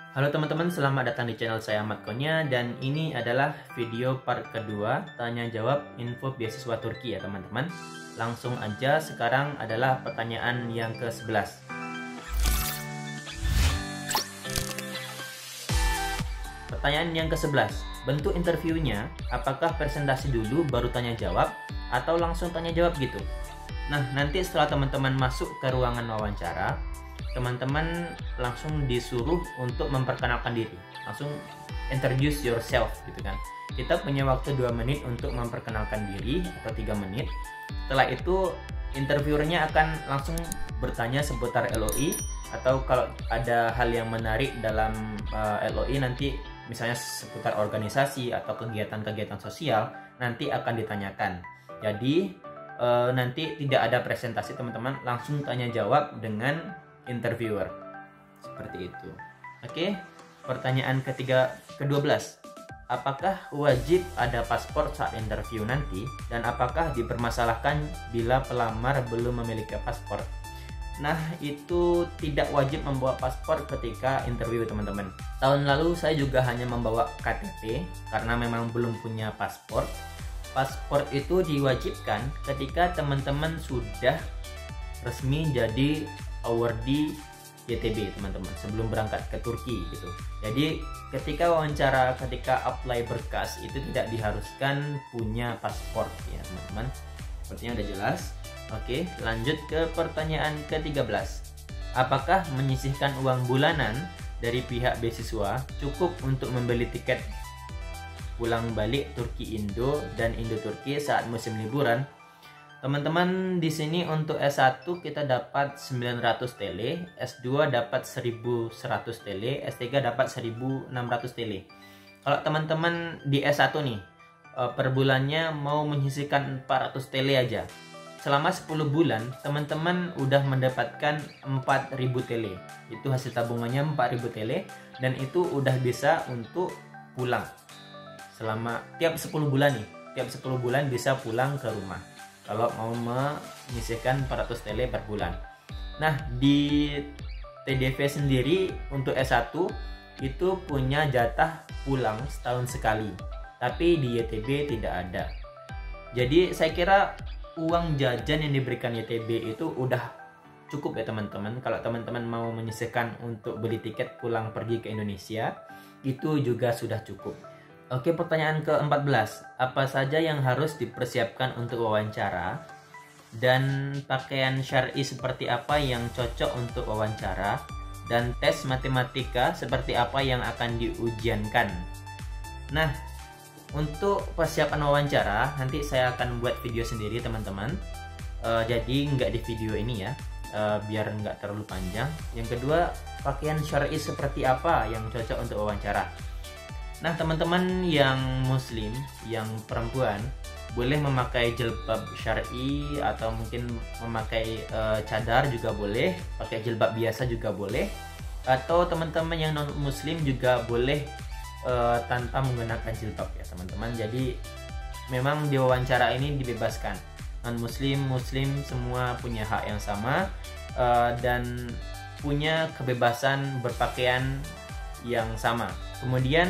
Halo teman-teman, selamat datang di channel saya Ahmad Konya, dan ini adalah video part kedua tanya jawab info beasiswa Turki ya teman-teman. Langsung aja, sekarang adalah pertanyaan yang ke-11. Pertanyaan yang ke-11, bentuk interviewnya apakah presentasi dulu baru tanya jawab atau langsung tanya jawab gitu? Nah, nanti setelah teman-teman masuk ke ruangan wawancara, teman-teman langsung disuruh untuk memperkenalkan diri, langsung introduce yourself gitu kan. Kita punya waktu 2 menit untuk memperkenalkan diri atau 3 menit. Setelah itu interviewernya akan langsung bertanya seputar LOI, atau kalau ada hal yang menarik dalam LOI nanti misalnya seputar organisasi atau kegiatan-kegiatan sosial nanti akan ditanyakan. Jadi nanti tidak ada presentasi teman-teman, langsung tanya jawab dengan interviewer seperti itu. Oke, pertanyaan ke-12, apakah wajib ada paspor saat interview nanti, dan apakah dipermasalahkan bila pelamar belum memiliki paspor? Nah, itu tidak wajib membawa paspor ketika interview teman-teman. Tahun lalu saya juga hanya membawa KTP karena memang belum punya paspor. Paspor itu diwajibkan ketika teman-teman sudah resmi jadi awardee YTB teman-teman, sebelum berangkat ke Turki gitu. Jadi ketika wawancara, ketika apply berkas itu tidak diharuskan punya paspor ya teman-teman. Sepertinya udah jelas. Oke, lanjut ke pertanyaan ke-13. Apakah menyisihkan uang bulanan dari pihak beasiswa cukup untuk membeli tiket pulang balik Turki Indo dan Indo Turki saat musim liburan? Teman-teman, di sini untuk S1 kita dapat 900 TL, S2 dapat 1100 TL, S3 dapat 1600 TL. Kalau teman-teman di S1 nih, per bulannya mau menyisihkan 400 TL aja. Selama 10 bulan, teman-teman udah mendapatkan 4000 TL. Itu hasil tabungannya 4000 TL, dan itu udah bisa untuk pulang. Selama tiap 10 bulan nih, tiap 10 bulan bisa pulang ke rumah kalau mau menyisihkan 400 TL per bulan. Nah, di TDV sendiri untuk S1 itu punya jatah pulang setahun sekali, tapi di YTB tidak ada. Jadi saya kira uang jajan yang diberikan YTB itu udah cukup ya teman-teman. Kalau teman-teman mau menyisihkan untuk beli tiket pulang pergi ke Indonesia, itu juga sudah cukup. Oke, pertanyaan ke-14. Apa saja yang harus dipersiapkan untuk wawancara? Dan pakaian syar'i seperti apa yang cocok untuk wawancara? Dan tes matematika seperti apa yang akan diujiankan? Nah, untuk persiapan wawancara, nanti saya akan buat video sendiri teman-teman. Jadi nggak di video ini ya, biar nggak terlalu panjang. Yang kedua, pakaian syar'i seperti apa yang cocok untuk wawancara? Nah, teman-teman yang muslim, yang perempuan, boleh memakai jilbab syar'i atau mungkin memakai cadar juga boleh, pakai jilbab biasa juga boleh, atau teman-teman yang non muslim juga boleh tanpa menggunakan jilbab ya teman-teman. Jadi memang di wawancara ini dibebaskan, non muslim, muslim semua punya hak yang sama dan punya kebebasan berpakaian yang sama. Kemudian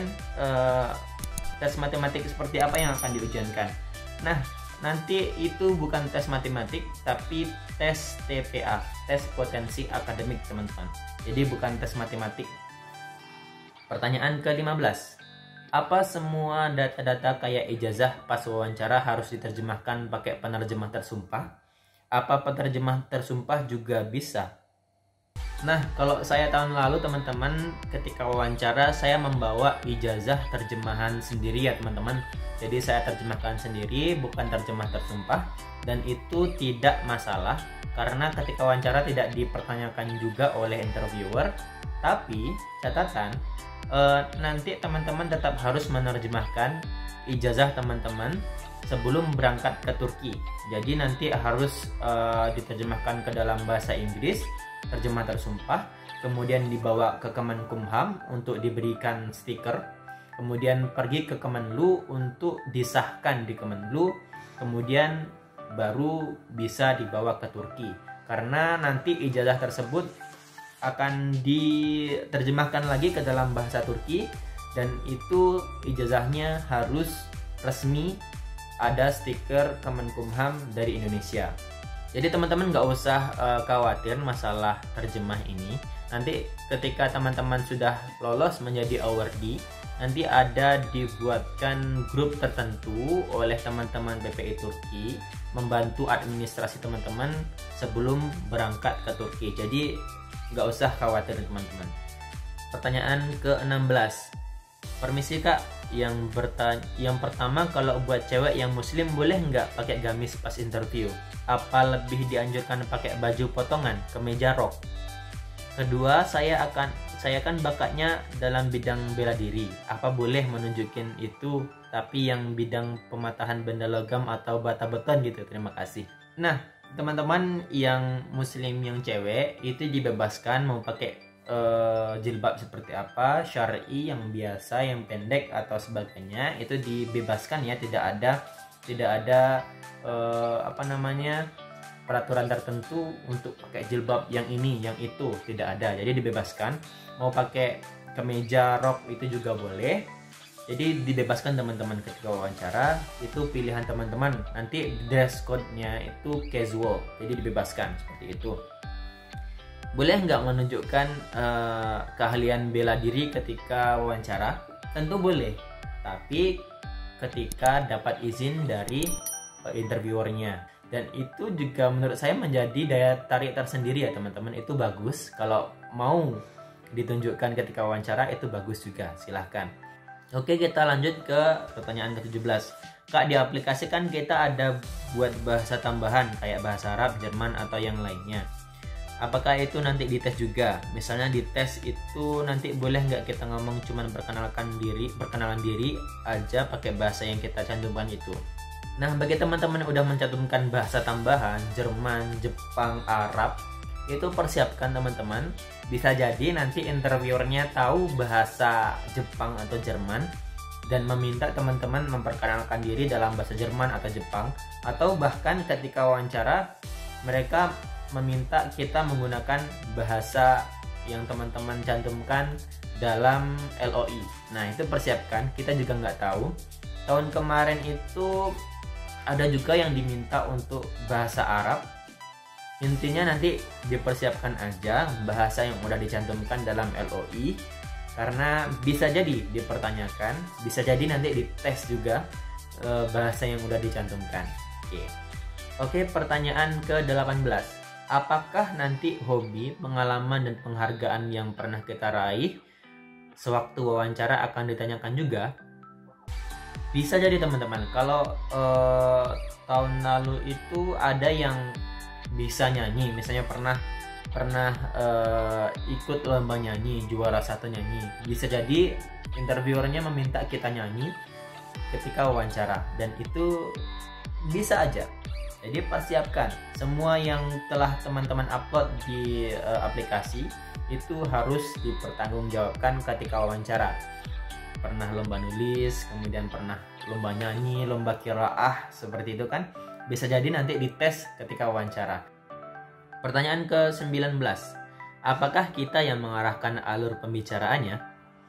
tes matematik seperti apa yang akan diujiankan? Nah, nanti itu bukan tes matematik tapi tes TPA, tes potensi akademik teman-teman. Jadi bukan tes matematik. Pertanyaan ke-15. Apa semua data-data kayak ijazah pas wawancara harus diterjemahkan pakai penerjemah tersumpah? Apa penerjemah tersumpah juga bisa? Nah, kalau saya tahun lalu teman-teman, ketika wawancara saya membawa ijazah terjemahan sendiri ya teman-teman. Jadi saya terjemahkan sendiri, bukan terjemah tersumpah, dan itu tidak masalah karena ketika wawancara tidak dipertanyakan juga oleh interviewer. Tapi catatan, nanti teman-teman tetap harus menerjemahkan ijazah teman-teman sebelum berangkat ke Turki. Jadi nanti harus diterjemahkan ke dalam bahasa Inggris, terjemah tersumpah, kemudian dibawa ke Kemenkumham untuk diberikan stiker, kemudian pergi ke Kemenlu untuk disahkan di Kemenlu, kemudian baru bisa dibawa ke Turki. Karena nanti ijazah tersebut akan diterjemahkan lagi ke dalam bahasa Turki, dan itu ijazahnya harus resmi, ada stiker Kemenkumham dari Indonesia. Jadi teman-teman nggak usah khawatir masalah terjemah ini. Nanti ketika teman-teman sudah lolos menjadi awardee, nanti ada dibuatkan grup tertentu oleh teman-teman PPI Turki membantu administrasi teman-teman sebelum berangkat ke Turki. Jadi nggak usah khawatir teman-teman. Pertanyaan ke-16. Permisi kak, yang pertama, kalau buat cewek yang muslim boleh nggak pakai gamis pas interview? Apa lebih dianjurkan pakai baju potongan, kemeja rok? Kedua, saya kan bakatnya dalam bidang bela diri. Apa boleh menunjukin itu tapi yang bidang pematahan benda logam atau bata beton gitu? Terima kasih. Nah, teman-teman yang muslim yang cewek itu dibebaskan mau pakai jilbab seperti apa, syar'i yang biasa, yang pendek atau sebagainya, itu dibebaskan ya, tidak ada peraturan tertentu untuk pakai jilbab yang ini, yang itu, tidak ada. Jadi dibebaskan. Mau pakai kemeja rok itu juga boleh. Jadi dibebaskan teman-teman ketika wawancara, itu pilihan teman-teman. Nanti dress code-nya itu casual, jadi dibebaskan seperti itu. Boleh nggak menunjukkan keahlian bela diri ketika wawancara? Tentu boleh, tapi ketika dapat izin dari interviewernya. Dan itu juga menurut saya menjadi daya tarik tersendiri ya teman-teman. Itu bagus, kalau mau ditunjukkan ketika wawancara itu bagus juga, silahkan. Oke, kita lanjut ke pertanyaan ke-17. Kak, di aplikasi kan kita ada buat bahasa tambahan kayak bahasa Arab, Jerman atau yang lainnya. Apakah itu nanti dites juga? Misalnya di tes itu nanti boleh nggak kita ngomong cuman perkenalan diri aja pakai bahasa yang kita cantumkan itu. Nah, bagi teman-teman yang udah mencantumkan bahasa tambahan, Jerman, Jepang, Arab, itu persiapkan teman-teman. Bisa jadi nanti interviewernya tahu bahasa Jepang atau Jerman dan meminta teman-teman memperkenalkan diri dalam bahasa Jerman atau Jepang, atau bahkan ketika wawancara mereka meminta kita menggunakan bahasa yang teman-teman cantumkan dalam LOI. Nah, itu persiapkan, kita juga nggak tahu. Tahun kemarin itu ada juga yang diminta untuk bahasa Arab. Intinya nanti dipersiapkan aja bahasa yang udah dicantumkan dalam LOI, karena bisa jadi dipertanyakan, bisa jadi nanti dites juga bahasa yang udah dicantumkan. Oke, pertanyaan ke-18. Apakah nanti hobi, pengalaman, dan penghargaan yang pernah kita raih sewaktu wawancara akan ditanyakan juga? Bisa jadi teman-teman. Kalau tahun lalu itu ada yang bisa nyanyi, misalnya pernah ikut lomba nyanyi, juara 1 nyanyi. Bisa jadi interviewernya meminta kita nyanyi ketika wawancara, dan itu bisa aja. Jadi persiapkan semua yang telah teman-teman upload di aplikasi itu harus dipertanggungjawabkan ketika wawancara. Pernah lomba nulis, kemudian pernah lomba nyanyi, lomba qiraah, seperti itu kan, bisa jadi nanti dites ketika wawancara. Pertanyaan ke-19. Apakah kita yang mengarahkan alur pembicaraannya?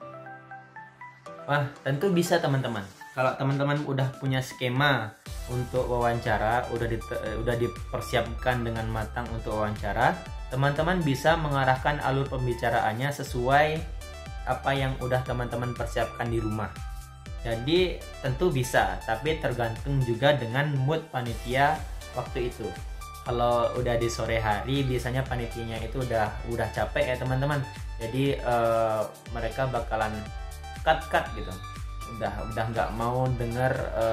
Wah, tentu bisa teman-teman. Kalau teman-teman udah punya skema untuk wawancara, udah dipersiapkan dengan matang untuk wawancara, teman-teman bisa mengarahkan alur pembicaraannya sesuai apa yang udah teman-teman persiapkan di rumah. Jadi tentu bisa, tapi tergantung juga dengan mood panitia waktu itu. Kalau udah di sore hari, biasanya panitianya itu udah capek ya teman-teman. Jadi mereka bakalan cut gitu. Udah nggak mau dengar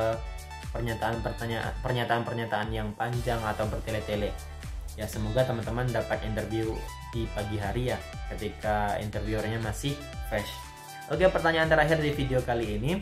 pernyataan-pernyataan yang panjang atau bertele-tele. Ya, semoga teman-teman dapat interview di pagi hari ya, ketika interviewernya masih fresh. Oke, pertanyaan terakhir di video kali ini.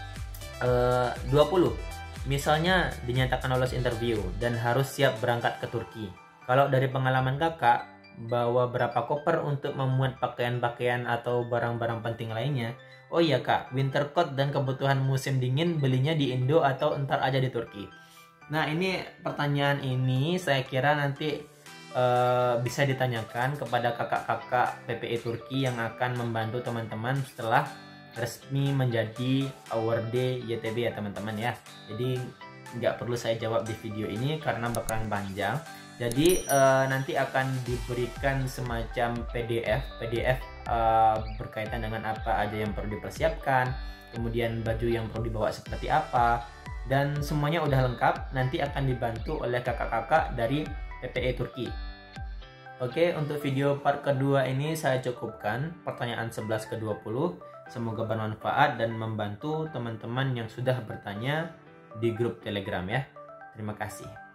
20. Misalnya dinyatakan lolos interview dan harus siap berangkat ke Turki. Kalau dari pengalaman kakak, bawa berapa koper untuk memuat pakaian-pakaian atau barang-barang penting lainnya? Oh iya kak, winter coat dan kebutuhan musim dingin belinya di Indo atau entar aja di Turki? Nah, ini pertanyaan ini saya kira nanti bisa ditanyakan kepada kakak-kakak PPE Turki yang akan membantu teman-teman setelah resmi menjadi awardee YTB ya teman-teman ya. Jadi nggak perlu saya jawab di video ini karena bakalan panjang. Jadi nanti akan diberikan semacam PDF berkaitan dengan apa aja yang perlu dipersiapkan, kemudian baju yang perlu dibawa seperti apa, dan semuanya udah lengkap. Nanti akan dibantu oleh kakak-kakak dari PPE Turki. Oke, untuk video part kedua ini saya cukupkan pertanyaan 11 ke 20. Semoga bermanfaat dan membantu teman-teman yang sudah bertanya di grup Telegram ya. Terima kasih.